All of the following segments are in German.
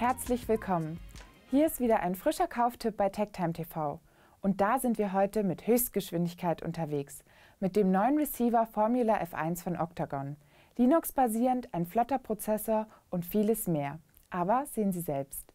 Herzlich willkommen. Hier ist wieder ein frischer Kauftipp bei TechTime TV. Und da sind wir heute mit Höchstgeschwindigkeit unterwegs. Mit dem neuen Receiver Formula F1 von Octagon. Linux-basierend, ein flotter Prozessor und vieles mehr. Aber sehen Sie selbst.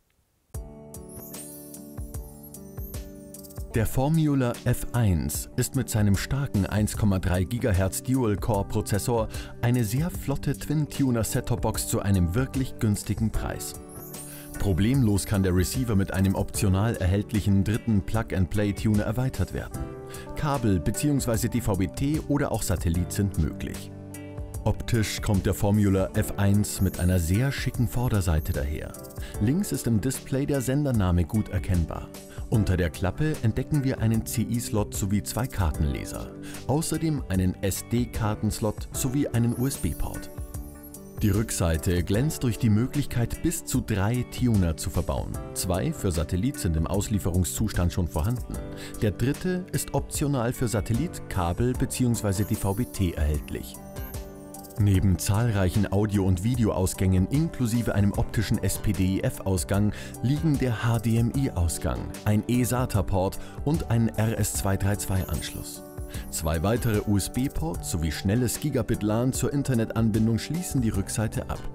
Der Formula F1 ist mit seinem starken 1,3 GHz Dual-Core-Prozessor eine sehr flotte Twin-Tuner-Set-Top-Box zu einem wirklich günstigen Preis. Problemlos kann der Receiver mit einem optional erhältlichen dritten Plug-and-Play-Tuner erweitert werden. Kabel bzw. DVB-T oder auch Satellit sind möglich. Optisch kommt der Formula F1 mit einer sehr schicken Vorderseite daher. Links ist im Display der Sendername gut erkennbar. Unter der Klappe entdecken wir einen CI-Slot sowie zwei Kartenleser. Außerdem einen SD-Kartenslot sowie einen USB-Port. Die Rückseite glänzt durch die Möglichkeit, bis zu 3 Tuner zu verbauen. 2 für Satellit sind im Auslieferungszustand schon vorhanden. Der dritte ist optional für Satellit, Kabel bzw. DVB-T erhältlich. Neben zahlreichen Audio- und Videoausgängen inklusive einem optischen SPDIF-Ausgang liegen der HDMI-Ausgang, ein eSATA-Port und ein RS232-Anschluss. 2 weitere USB-Ports sowie schnelles Gigabit-LAN zur Internetanbindung schließen die Rückseite ab.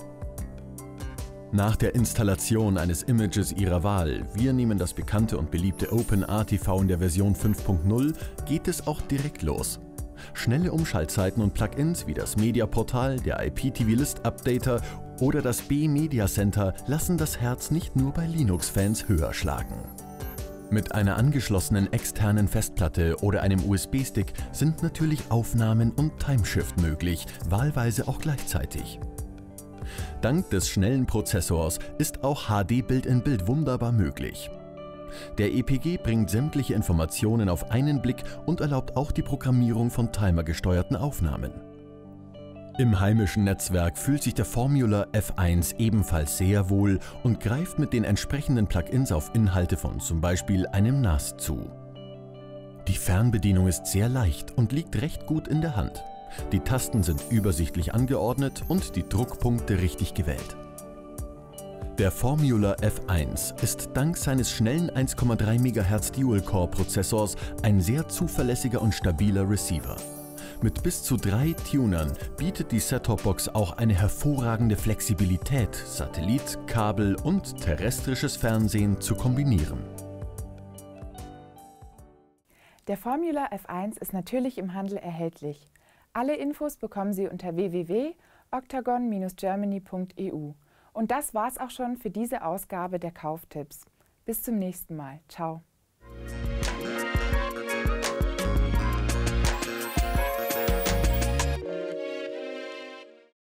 Nach der Installation eines Images Ihrer Wahl, wir nehmen das bekannte und beliebte OpenRTV in der Version 5.0, geht es auch direkt los. Schnelle Umschaltzeiten und Plugins wie das Mediaportal, der IPTV-List-Updater oder das B-Media Center lassen das Herz nicht nur bei Linux-Fans höher schlagen. Mit einer angeschlossenen externen Festplatte oder einem USB-Stick sind natürlich Aufnahmen und Timeshift möglich, wahlweise auch gleichzeitig. Dank des schnellen Prozessors ist auch HD-Bild-in-Bild wunderbar möglich. Der EPG bringt sämtliche Informationen auf einen Blick und erlaubt auch die Programmierung von timergesteuerten Aufnahmen. Im heimischen Netzwerk fühlt sich der Formula F1 ebenfalls sehr wohl und greift mit den entsprechenden Plugins auf Inhalte von zum Beispiel einem NAS zu. Die Fernbedienung ist sehr leicht und liegt recht gut in der Hand. Die Tasten sind übersichtlich angeordnet und die Druckpunkte richtig gewählt. Der Formula F1 ist dank seines schnellen 1,3 MHz Dual-Core-Prozessors ein sehr zuverlässiger und stabiler Receiver. Mit bis zu 3 Tunern bietet die Set-Top-Box auch eine hervorragende Flexibilität, Satellit, Kabel und terrestrisches Fernsehen zu kombinieren. Der Formula F1 ist natürlich im Handel erhältlich. Alle Infos bekommen Sie unter www.octagon-germany.eu. Und das war's auch schon für diese Ausgabe der Kauftipps. Bis zum nächsten Mal. Ciao.